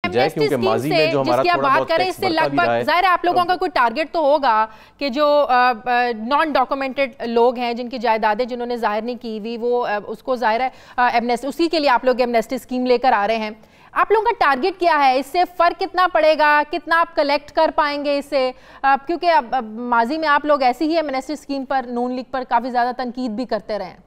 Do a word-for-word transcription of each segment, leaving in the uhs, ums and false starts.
की जाए, क्योंकि माजी में जो हमारा थोड़ा बहुत टैक्स बढ़ता भी रहा है। ज़ाहिर है आप लोगों का कोई टारगेट तो होगा कि जो नॉन डॉक्यूमेंटेड लोग हैं जिनकी जायदादें जिन्होंने जाहिर नहीं की हुई, वो आ, उसको जाहिर है एमनेस्टी, उसी के लिए आप लोग एमनेस्टी स्कीम लेकर आ रहे हैं। आप लोगों का टारगेट क्या है? इससे फ़र्क कितना पड़ेगा? कितना आप कलेक्ट कर पाएंगे इससे? क्योंकि अब माजी में आप लोग ऐसी ही एमनेस्टी स्कीम पर, नून लीग पर काफ़ी ज़्यादा तनकीद भी करते रहे।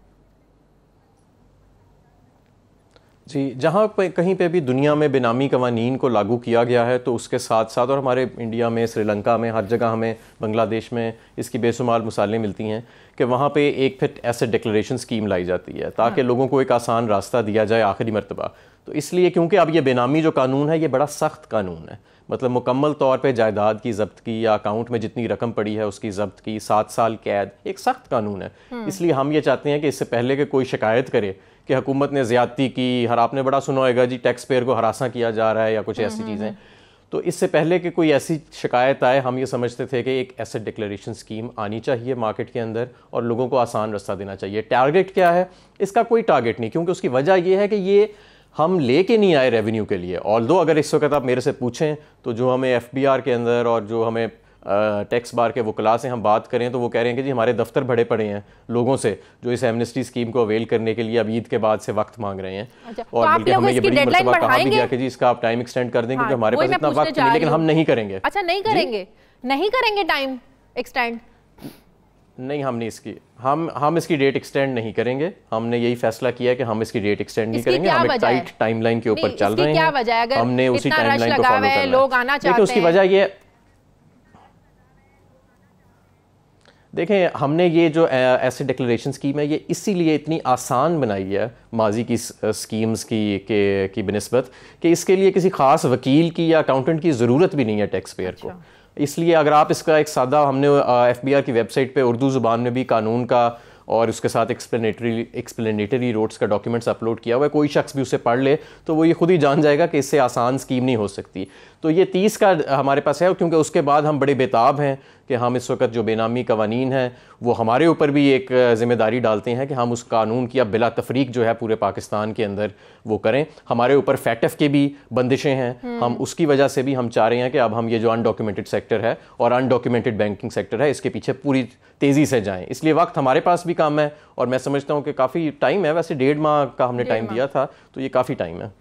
जी, जहाँ पे कहीं पे भी दुनिया में बेनामी कवानीन को लागू किया गया है, तो उसके साथ साथ, और हमारे इंडिया में, श्रीलंका में, हर जगह हमें, बांग्लादेश में इसकी बेशुमार मिसालें मिलती हैं कि वहाँ पे एक फिट एसेट डिक्लेरेशन स्कीम लाई जाती है ताकि हाँ। लोगों को एक आसान रास्ता दिया जाए आखिरी मरतबा। तो इसलिए क्योंकि अब ये बेनामी जो कानून है ये बड़ा सख्त कानून है, मतलब मुकम्मल तौर पे जायदाद की जब्त की या अकाउंट में जितनी रकम पड़ी है उसकी जब्त की, सात साल कैद, एक सख्त कानून है। इसलिए हम ये चाहते हैं कि इससे पहले कि कोई शिकायत करे कि हुकूमत ने ज़्यादती की, हर आपने बड़ा सुना होगा जी टैक्स पेयर को हरासा किया जा रहा है या कुछ ऐसी चीज़ें, तो इससे पहले कि कोई ऐसी शिकायत आए हम ये समझते थे कि एक एसेट डिक्लेरेशन स्कीम आनी चाहिए मार्केट के अंदर और लोगों को आसान रास्ता देना चाहिए। टारगेट क्या है? इसका कोई टारगेट नहीं, क्योंकि उसकी वजह यह है कि ये हम लेके नहीं आए रेवेन्यू के लिए। ऑल्दो अगर इस वक्त आप मेरे से पूछें तो जो हमें एफ बी आर के अंदर और जो हमें टैक्स बार के वकला से हम बात करें तो वो कह रहे हैं कि जी हमारे दफ्तर भरे पड़े हैं लोगों से जो इस एमनेस्टी स्कीम को अवेल करने के लिए अब ईद के बाद से वक्त मांग रहे हैं। अच्छा, और तो बल्कि हमने ये बड़ी मरतबा कहा भी गया कि जी इसका आप टाइम एक्सटेंड कर दें, क्योंकि हमारे पास इतना वक्त नहीं, लेकिन हम नहीं करेंगे। अच्छा, नहीं करेंगे, नहीं करेंगे टाइम एक्सटेंड? नहीं, हमने इसकी हम हम इसकी डेट एक्सटेंड नहीं करेंगे। हमने यही फैसला किया कि हम इसकी डेट एक्सटेंड नहीं करेंगे। हम एक टाइट टाइमलाइन के ऊपर चल रहे हैं, हमने उसी टाइमलाइन को फॉलो करना है। लोग आना चाहते हैं। देखिए उसकी वजह ये, देखें हमने ये जो एसेट डिक्लेरेशन स्कीम है ये इसीलिए इतनी आसान बनाई है माजी की स्कीम्स की के की बनिस्बत कि इसके लिए किसी ख़ास वकील की या अकाउंटेंट की ज़रूरत भी नहीं है टैक्स पेयर को। इसलिए अगर आप इसका एक सादा, हमने एफ बी आर की वेबसाइट पे उर्दू ज़ुबान में भी कानून का और उसके साथ एक्सप्लेनेटरी एक्सप्लेनेटरी नोट्स का डॉक्यूमेंट्स अपलोड किया हुआ है, कोई शख्स भी उसे पढ़ ले तो वो ये खुद ही जान जाएगा कि इससे आसान स्कीम नहीं हो सकती। तो ये तीस का हमारे पास है, क्योंकि उसके बाद हम बड़े बेताब हैं कि हम इस वक्त जो बेनामी कवानीन हैं वो हमारे ऊपर भी एक ज़िम्मेदारी डालते हैं कि हम उस कानून की अब बिला तफरीक जो है पूरे पाकिस्तान के अंदर वो करें। हमारे ऊपर फैटफ के भी बंदिशें हैं, हम उसकी वजह से भी हम चाह रहे हैं कि अब हम ये जो अनडॉक्यूमेंटेड सेक्टर है और अनडॉक्यूमेंटेड बैंकिंग सेक्टर है इसके पीछे पूरी तेज़ी से जाएँ। इसलिए वक्त हमारे पास भी कम है और मैं समझता हूँ कि काफ़ी टाइम है, वैसे डेढ़ माह का हमने टाइम दिया था तो ये काफ़ी टाइम है।